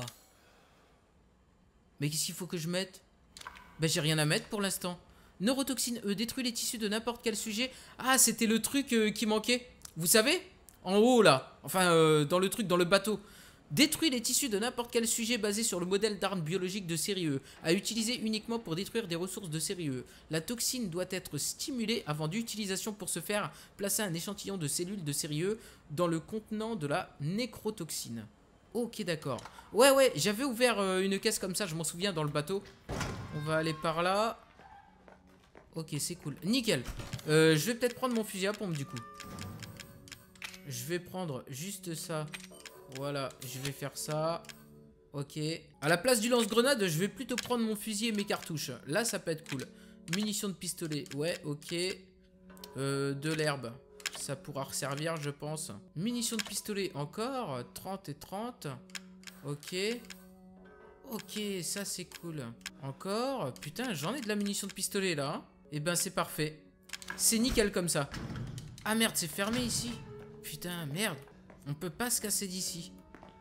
Mais qu'est-ce qu'il faut que je mette? Ben j'ai rien à mettre pour l'instant. Neurotoxine E détruit les tissus de n'importe quel sujet. Ah, c'était le truc euh, qui manquait. Vous savez? En haut là. Enfin, euh, dans le truc, dans le bateau. Détruit les tissus de n'importe quel sujet basé sur le modèle d'armes biologiques de série E. À utiliser uniquement pour détruire des ressources de série E. La toxine doit être stimulée avant d'utilisation pour se faire placer un échantillon de cellules de série E dans le contenant de la nécrotoxine. Ok, d'accord. Ouais, ouais, j'avais ouvert euh, une caisse comme ça, je m'en souviens, dans le bateau. On va aller par là. Ok, c'est cool. Nickel. Euh, je vais peut-être prendre mon fusil à pompe, du coup. Je vais prendre juste ça. Voilà, je vais faire ça. Ok. À la place du lance-grenade, je vais plutôt prendre mon fusil et mes cartouches. Là, ça peut être cool. Munitions de pistolet. Ouais, ok. Euh, de l'herbe. Ça pourra resservir, je pense. Munitions de pistolet encore. trente et trente. Ok. Ok, ça c'est cool. Encore. Putain, j'en ai de la munition de pistolet là. Hein. Et ben c'est parfait. C'est nickel comme ça. Ah merde, c'est fermé ici. Putain, merde. On peut pas se casser d'ici.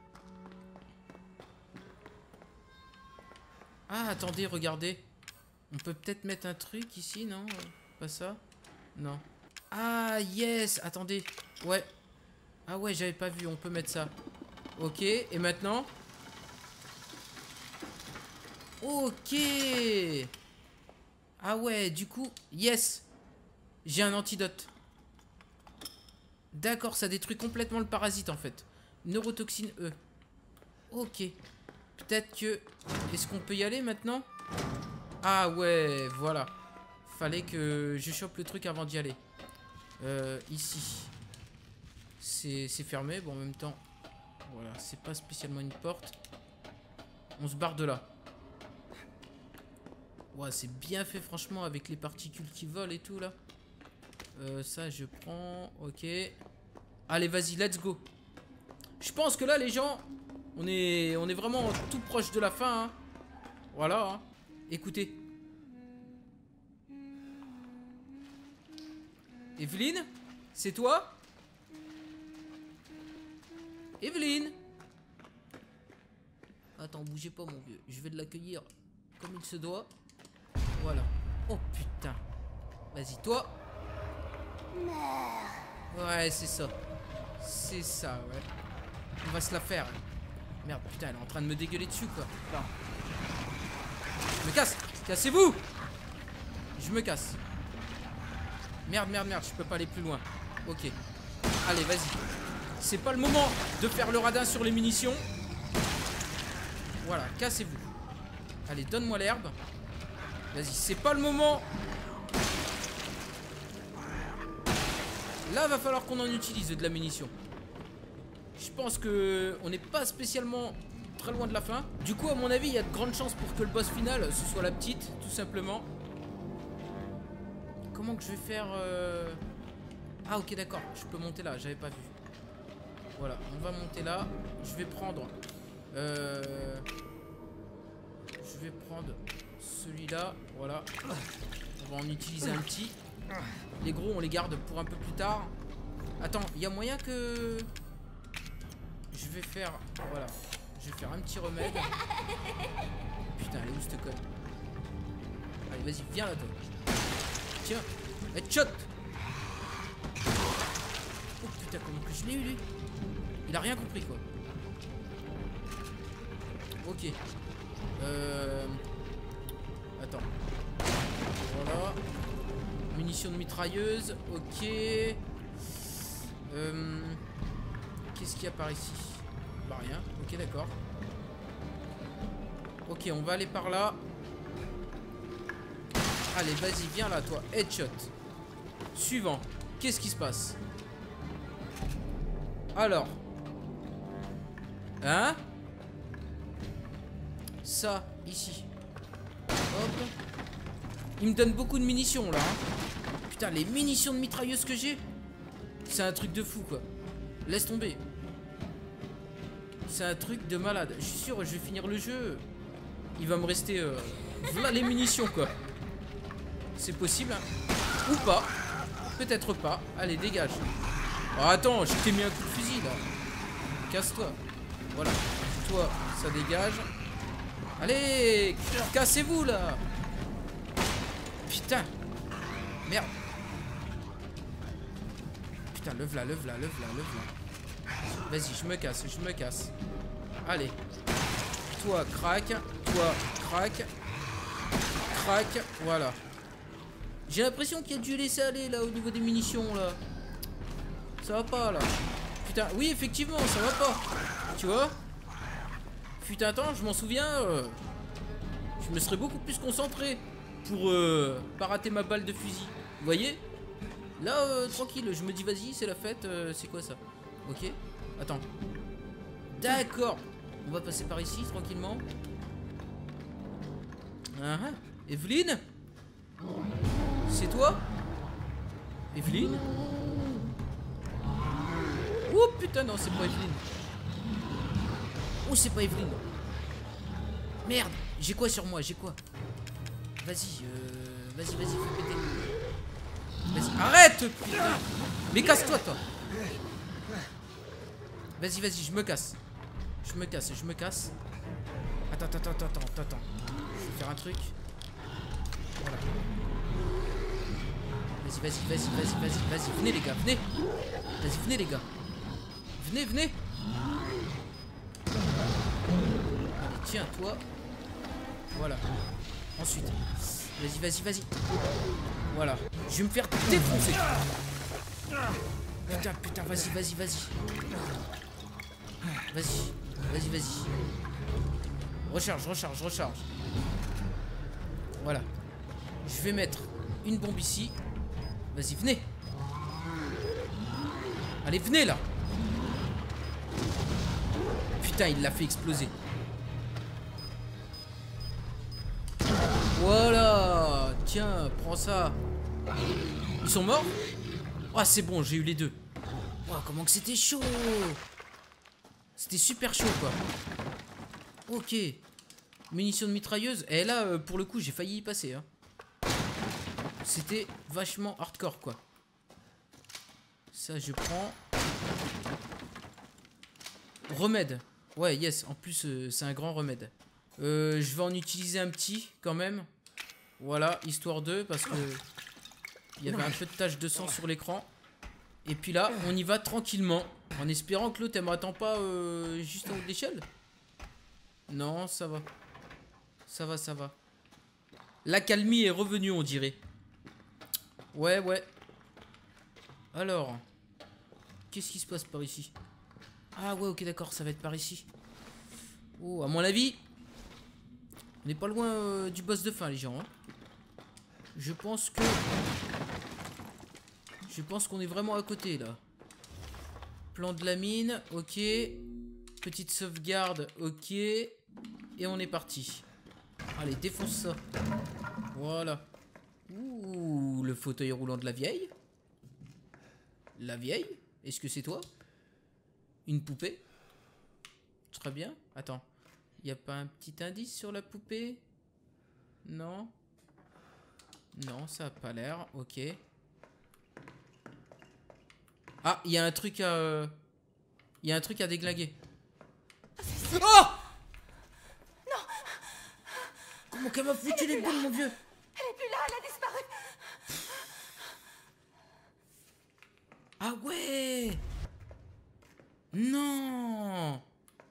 Ah, attendez, regardez. On peut peut-être mettre un truc ici, non? Pas ça? Non. Ah, yes. Attendez. Ouais. Ah ouais, j'avais pas vu. On peut mettre ça. Ok. Et maintenant? Ok. Ah ouais, du coup, yes. J'ai un antidote. D'accord, ça détruit complètement le parasite en fait. Neurotoxine E. Ok. Peut-être que... Est-ce qu'on peut y aller maintenant? Ah ouais, voilà. Fallait que je chope le truc avant d'y aller. Euh, ici. C'est fermé. Bon, en même temps... Voilà, c'est pas spécialement une porte. On se barre de là. Ouais, c'est bien fait franchement avec les particules qui volent et tout là. Euh, ça je prends. Ok. Allez, vas-y, let's go. Je pense que là les gens, on est, on est vraiment tout proche de la fin. Hein. Voilà. Hein. Écoutez. Evelyne, c'est toi? Evelyne. Attends, bougez pas mon vieux. Je vais de l'accueillir comme il se doit. Voilà. Oh putain. Vas-y, toi. Ouais, c'est ça. C'est ça, ouais. On va se la faire. Merde, putain, elle est en train de me dégueuler dessus, quoi. Non. Je me casse. Cassez-vous. Je me casse. Merde, merde, merde, je peux pas aller plus loin. Ok. Allez, vas-y. C'est pas le moment de faire le radin sur les munitions. Voilà, cassez-vous. Allez, donne-moi l'herbe. Vas-y, c'est pas le moment. Là, va falloir qu'on en utilise de la munition. Je pense que on n'est pas spécialement très loin de la fin. Du coup, à mon avis, il y a de grandes chances pour que le boss final, ce soit la petite, tout simplement. Comment que je vais faire euh... Ah, ok, d'accord. Je peux monter là, j'avais pas vu. Voilà, on va monter là. Je vais prendre... Euh... Je vais prendre celui-là. Voilà. On va en utiliser un petit. Les gros, on les garde pour un peu plus tard. Attends, il y a moyen que... Je vais faire... Voilà. Je vais faire un petit remède. Putain, elle est où cette conne? Allez, vas-y, viens là, toi. Tiens, headshot. Oh putain, comment que je l'ai eu, lui? Il a rien compris, quoi. Ok. Euh... Attends. Voilà. Munitions de mitrailleuse. Ok. Euh... Qu'est-ce qu'il y a par ici? Bah rien. Ok, d'accord. Ok, on va aller par là. Allez, vas-y, viens là, toi. Headshot. Suivant. Qu'est-ce qui se passe? Alors. Hein? Ça, ici. Hop. Il me donne beaucoup de munitions, là. Hein. Putain, les munitions de mitrailleuse que j'ai. C'est un truc de fou, quoi. Laisse tomber. C'est un truc de malade. Je suis sûr, je vais finir le jeu. Il va me rester... Euh, voilà les munitions, quoi. C'est possible, hein. Ou pas. Peut-être pas. Allez, dégage. Oh, attends, je t'ai mis un coup de fusil, là. Casse-toi. Voilà. Toi, ça dégage. Allez, cassez-vous, là. Putain. Merde. Putain, lève là, lève là, lève là, lève là. Vas-y, je me casse, je me casse. Allez. Toi, craque. Toi, craque. Craque. Voilà. J'ai l'impression qu'il y a dû laisser aller là au niveau des munitions là. Ça va pas là. Putain, oui effectivement ça va pas. Tu vois? Putain, attends, je m'en souviens. Euh, je me serais beaucoup plus concentré pour euh, pas rater ma balle de fusil. Vous voyez? Là, euh, tranquille, je me dis vas-y, c'est la fête. Euh, c'est quoi ça? Ok. Attends. D'accord. On va passer par ici tranquillement. Ah, Evelyne? C'est toi? Evelyne? Oh putain, non, c'est pas Evelyne. Oh, c'est pas Evelyne. Merde, j'ai quoi sur moi? J'ai quoi? Vas-y, euh, vas-y, vas-y, fais péter. Vas-y, arrête, putain. Mais casse-toi, toi. Vas-y, vas-y, je me casse. Je me casse, je me casse. Attends, attends, attends, attends, attends. Je vais faire un truc. Voilà. Vas-y, vas-y, vas-y, vas-y, vas-y, vas-y. Venez les gars, venez. Vas-y, venez les gars. Venez, venez. Allez, tiens, toi. Voilà. Ensuite. Vas-y, vas-y, vas-y. Voilà. Je vais me faire défoncer. Putain, putain, vas-y, vas-y, vas-y. Vas-y, vas-y, vas-y. Recharge, recharge, recharge. Voilà. Je vais mettre une bombe ici. Vas-y, venez. Allez, venez là. Putain, il l'a fait exploser. Voilà. Tiens, prends ça. Ils sont morts? Ah, c'est bon, j'ai eu les deux. Oh, comment que c'était chaud. C'était super chaud, quoi. Ok. Munitions de mitrailleuse. Et là, euh, pour le coup, j'ai failli y passer. Hein. C'était vachement hardcore, quoi. Ça, je prends. Remède. Ouais, yes. En plus, euh, c'est un grand remède. Euh, je vais en utiliser un petit, quand même. Voilà, histoire de, parce que... Il y avait un peu de tache de sang sur l'écran. Et puis là, on y va tranquillement. En espérant que l'autre, elle m'attend pas euh, juste en haut de l'échelle. Non, ça va. Ça va, ça va. La calmie est revenue, on dirait. Ouais, ouais. Alors, qu'est-ce qui se passe par ici? Ah ouais, ok, d'accord, ça va être par ici. Oh, à mon avis, on n'est pas loin euh, du boss de fin, les gens. Hein. Je pense que... Je pense qu'on est vraiment à côté, là. Plan de la mine, ok. Petite sauvegarde, ok. Et on est parti. Allez, défonce ça. Voilà. Ouh, le fauteuil roulant de la vieille. La vieille? Est-ce que c'est toi? Une poupée? Très bien. Attends. Il n'y a pas un petit indice sur la poupée? Non. Non, ça n'a pas l'air. Ok. Ah, il y a un truc à... euh, Il y a un truc à déglinguer. Oh! Non! Comment qu'elle m'a foutu les boules, mon vieux? Elle est plus là, elle a disparu. Ah ouais! Non!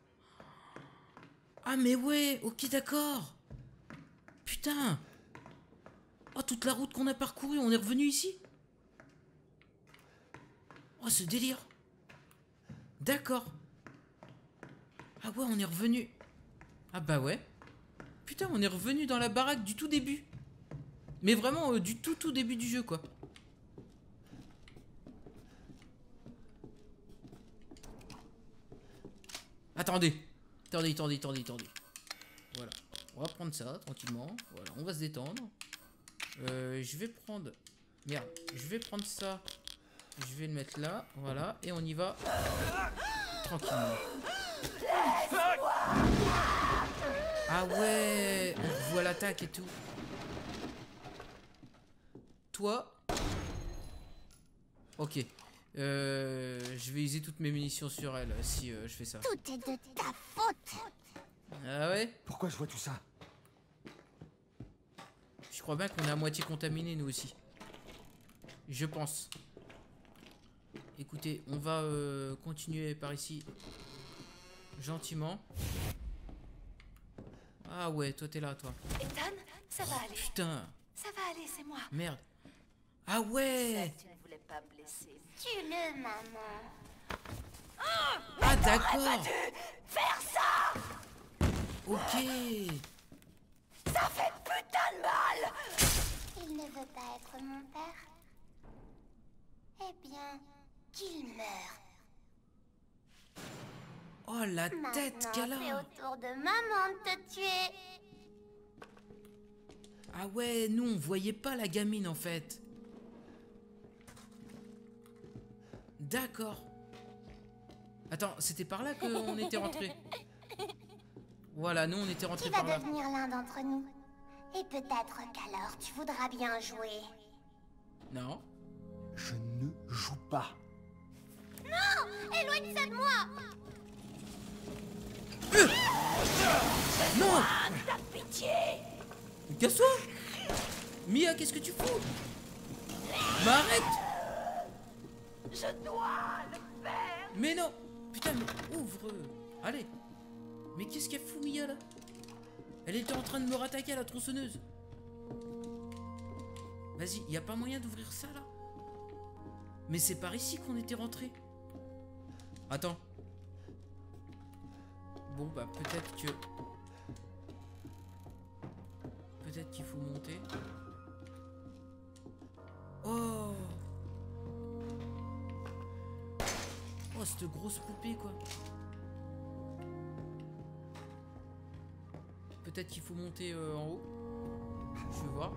Ah mais ouais, ok d'accord. Putain. Oh, toute la route qu'on a parcourue, on est revenu ici? Oh, ce délire. D'accord. Ah ouais, on est revenu. Ah bah ouais. Putain, on est revenu dans la baraque du tout début. Mais vraiment euh, du tout tout début du jeu, quoi. Attendez. Attendez, attendez, attendez, attendez. Voilà. On va prendre ça tranquillement. Voilà, on va se détendre. Euh, je vais prendre... Merde, je vais prendre ça. Je vais le mettre là. Voilà, et on y va. Tranquillement. Ah ouais, on voit l'attaque et tout. Toi. Ok. Euh, je vais user toutes mes munitions sur elle si euh, je fais ça. Tout est de ta faute. Ah ouais? Pourquoi je vois tout ça? Je crois bien qu'on est à moitié contaminé nous aussi. Je pense. Écoutez, on va euh, continuer par ici. Gentiment. Ah ouais, toi t'es là, toi. Ethan, ça va aller. Putain. Ça va aller, c'est moi. Merde. Ah ouais. Tu ne voulais pas me laisser. Tue-le, maman. Ah d'accord. Faire ça! Ok. Ça fait putain de mal! Il ne veut pas être mon père. Eh bien, qu'il meure. Oh la tête Maintenant, qu'elle c'est a. au tour de maman de te tuer. Ah ouais, nous on voyait pas la gamine en fait. D'accord. Attends, c'était par là qu'on était rentré. Voilà, nous on était rentré Tu vas par là. devenir l'un d'entre nous. Et peut-être qu'alors tu voudras bien jouer. Non. Je ne joue pas. Éloigne ça de moi. Non. Ta pitié! Casse-toi. Mia, qu'est-ce que tu fous? Mais arrête. Je dois le faire! Mais non. Putain, mais ouvre. Allez. Mais qu'est-ce qu'elle fout Mia là? Elle était en train de me rattaquer à la tronçonneuse. Vas-y, y a pas moyen d'ouvrir ça là? Mais c'est par ici qu'on était rentré. Attends. Bon bah peut-être que... Peut-être qu'il faut monter. Oh. Oh, cette grosse poupée quoi. Peut-être qu'il faut monter euh, en haut. Je vais voir.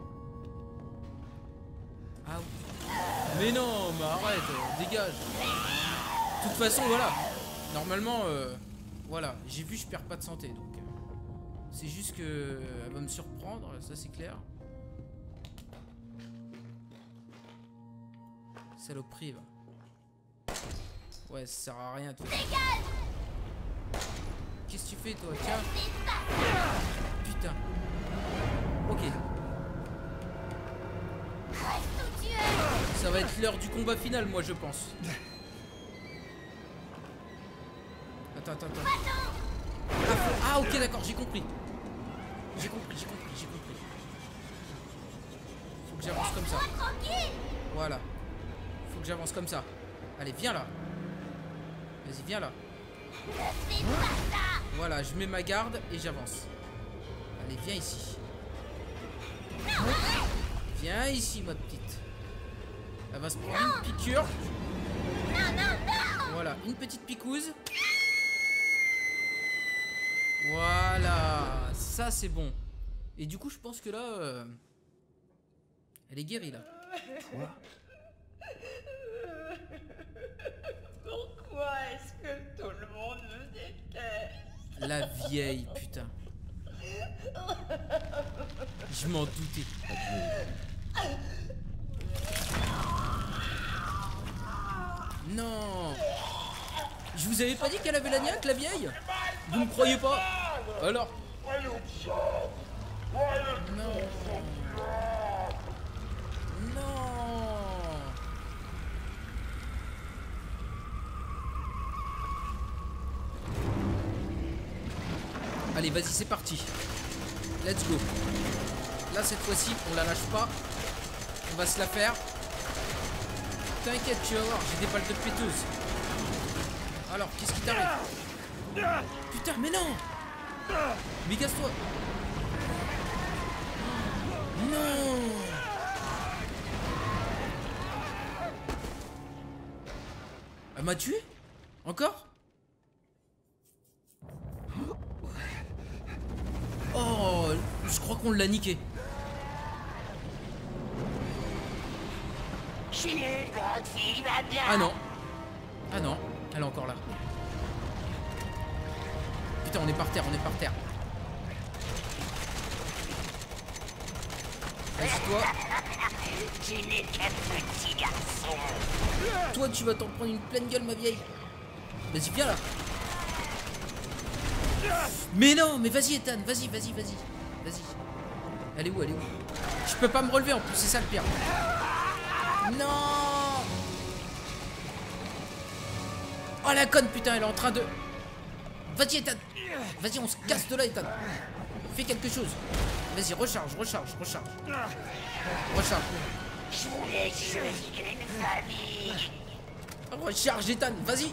Ah oui. Mais non, mais arrête, euh, dégage. De toute façon, voilà. Normalement, euh, voilà, j'ai vu, je perds pas de santé, donc. Euh, c'est juste que euh, elle va me surprendre, ça c'est clair. Saloperie, va. Ouais, ça sert à rien, toi. Qu'est-ce que tu fais, toi? Tiens. Putain. Ok. Ça va être l'heure du combat final, moi, je pense. Attends, attends, attends. Ah, faut... ah ok, d'accord, j'ai compris. J'ai compris, j'ai compris, j'ai compris. Faut que j'avance comme ça. Voilà. Faut que j'avance comme ça. Allez, viens là. Vas-y, viens là. Voilà, je mets ma garde et j'avance. Allez, viens ici. Viens ici, ma petite. Elle va se prendre une piqûre. Voilà, une petite picouse. Voilà, ça c'est bon. Et du coup, je pense que là, euh, elle est guérie là. Toi? Pourquoi est-ce que tout le monde me déteste? La vieille, putain. Je m'en doutais. Non. Je vous avais pas dit qu'elle avait la niaque, la vieille? Vous me croyez pas? Alors? Non. Non. Allez, vas-y, c'est parti. Let's go. Là, cette fois-ci, on la lâche pas. On va se la faire. T'inquiète, tu vas voir, j'ai des balles de péteuse. Alors, qu'est-ce qui t'arrive? Putain, mais non! Mais casse-toi! Non! Elle m'a tué? Encore? Oh, je crois qu'on l'a niqué. Ah non. Ah non, elle est encore là. Putain, on est par terre, on est par terre. Laisse-toi. Tu n'es qu'un petit garçon. Toi, tu vas t'en prendre une pleine gueule, ma vieille. Vas-y, viens là. Mais non, mais vas-y, Ethan, vas-y, vas-y, vas-y. Vas-y. Elle est où, elle est où? Je peux pas me relever en plus, c'est ça le pire. Non. Oh la conne, putain, elle est en train de... Vas-y, Ethan. Vas-y, on se casse de là, Ethan. Fais quelque chose. Vas-y, recharge, recharge, recharge. Recharge. Je voulais juste une famille. Recharge, Ethan, vas-y.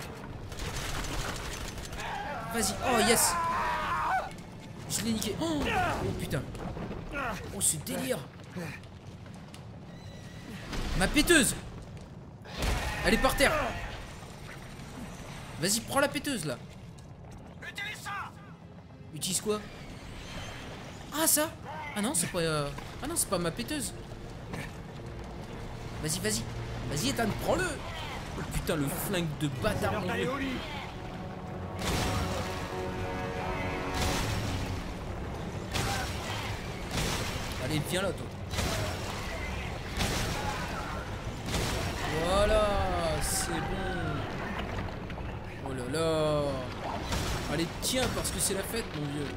Vas-y, oh yes. Je l'ai niqué. Oh, oh putain. Oh, ce délire. Ma péteuse. Elle est par terre. Vas-y, prends la péteuse là. Utilise ça. Utilise quoi? Ah, ça? Ah non, c'est pas... Euh... Ah non, c'est pas ma péteuse. Vas-y, vas-y. Vas-y, Ethan, prends-le. Oh putain, le flingue de bâtard. Mon Dieu. Allez, viens là, toi. Voilà, c'est bon. Oh là là. Allez, tiens, parce que c'est la fête, mon vieux.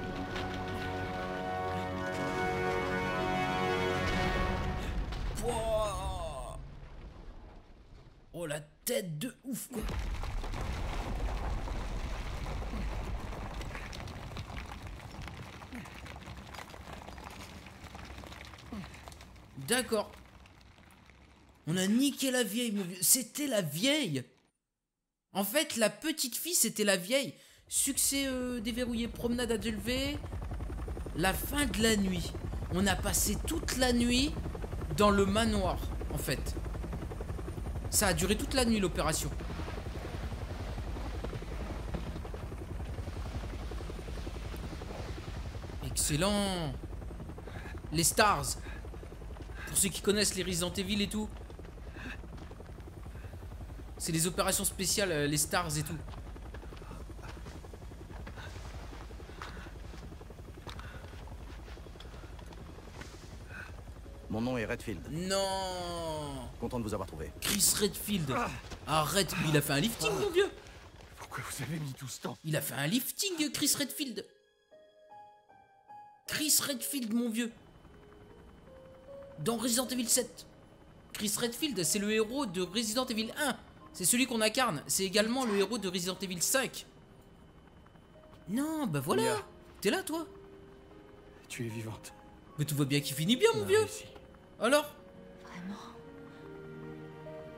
Pouah. Oh, la tête de ouf, quoi. D'accord. On a niqué la vieille, mon vieux. C'était la vieille. En fait, la petite fille, c'était la vieille. Succès euh, déverrouillé, promenade à Delvé. La fin de la nuit. On a passé toute la nuit dans le manoir, en fait. Ça a duré toute la nuit, l'opération. Excellent. Les stars. Pour ceux qui connaissent les Resident Evil et tout. C'est les opérations spéciales, euh, les stars et tout. Mon nom est Redfield. Non. Content de vous avoir trouvé. Chris Redfield. Arrête, mais il a fait un lifting, mon vieux. Pourquoi vous avez mis tout ce temps? Il a fait un lifting, Chris Redfield. Chris Redfield, mon vieux. Dans Resident Evil sept. Chris Redfield, c'est le héros de Resident Evil un. C'est celui qu'on incarne. C'est également le héros de Resident Evil cinq. Non, bah voilà. Mia. T'es là, toi? Tu es vivante. Mais tout va bien qui finit bien, mon On a vieux. réussi. Alors? Vraiment?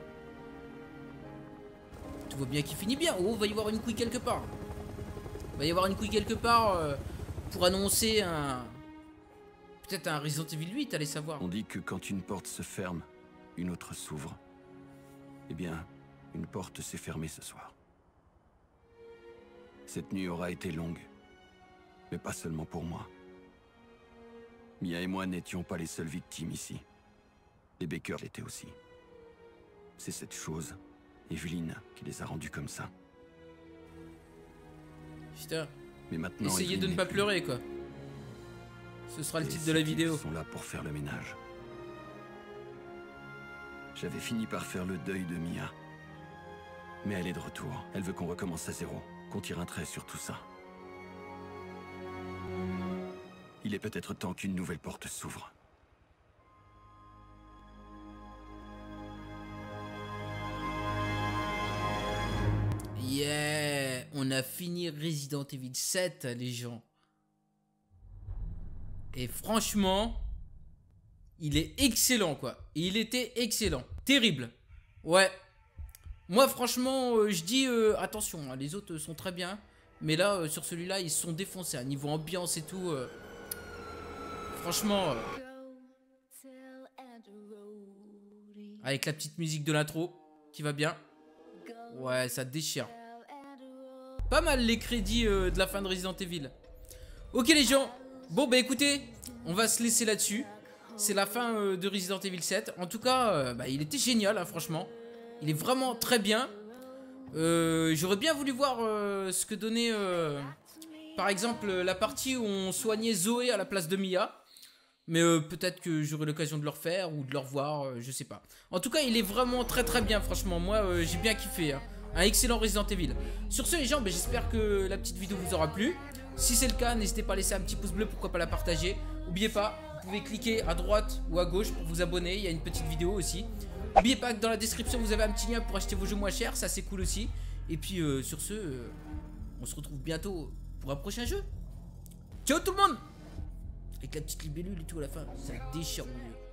vois bien qu'il finit bien. Oh, va y avoir une couille quelque part. Va y avoir une couille quelque part euh, pour annoncer un... Peut-être un Resident Evil huit, allez savoir. On dit que quand une porte se ferme, une autre s'ouvre. Eh bien, une porte s'est fermée ce soir. Cette nuit aura été longue. Mais pas seulement pour moi. Mia et moi n'étions pas les seules victimes ici. Les Baker l'étaient aussi. C'est cette chose, Evelyn, qui les a rendus comme ça. Putain. Mais maintenant, essayez Evelyn de ne pas plus. pleurer, quoi. Ce sera le Et titre de la ces types vidéo. sont là pour faire le ménage. J'avais fini par faire le deuil de Mia. Mais elle est de retour. Elle veut qu'on recommence à zéro, qu'on tire un trait sur tout ça. Il est peut-être temps qu'une nouvelle porte s'ouvre. Yeah, on a fini Resident Evil sept, les gens. Et franchement, il est excellent, quoi. Il était excellent. Terrible. Ouais. Moi, franchement, euh, je dis euh, attention, hein, les autres euh, sont très bien. Mais là, euh, sur celui-là, ils se sont défoncés. À niveau ambiance et tout. Euh, franchement. Euh, avec la petite musique de l'intro qui va bien. Ouais, ça déchire. Pas mal les crédits euh, de la fin de Resident Evil. Ok les gens. Bon bah écoutez, on va se laisser là-dessus. C'est la fin euh, de Resident Evil sept. En tout cas, euh, bah, il était génial, hein, franchement. Il est vraiment très bien. Euh, J'aurais bien voulu voir euh, ce que donnait, euh, par exemple, la partie où on soignait Zoé à la place de Mia. Mais euh, peut-être que j'aurai l'occasion de le refaire ou de le revoir, euh, je sais pas. En tout cas, il est vraiment très très bien, franchement. Moi, euh, j'ai bien kiffé. Hein. Un excellent Resident Evil. Sur ce, les gens, bah, j'espère que la petite vidéo vous aura plu. Si c'est le cas, n'hésitez pas à laisser un petit pouce bleu, pourquoi pas la partager. N'oubliez pas, vous pouvez cliquer à droite ou à gauche pour vous abonner. Il y a une petite vidéo aussi. N'oubliez pas que dans la description, vous avez un petit lien pour acheter vos jeux moins chers. Ça, c'est cool aussi. Et puis, euh, sur ce, euh, on se retrouve bientôt pour un prochain jeu. Ciao tout le monde! Avec la petite libellule et tout à la fin, ça déchire mon Dieu.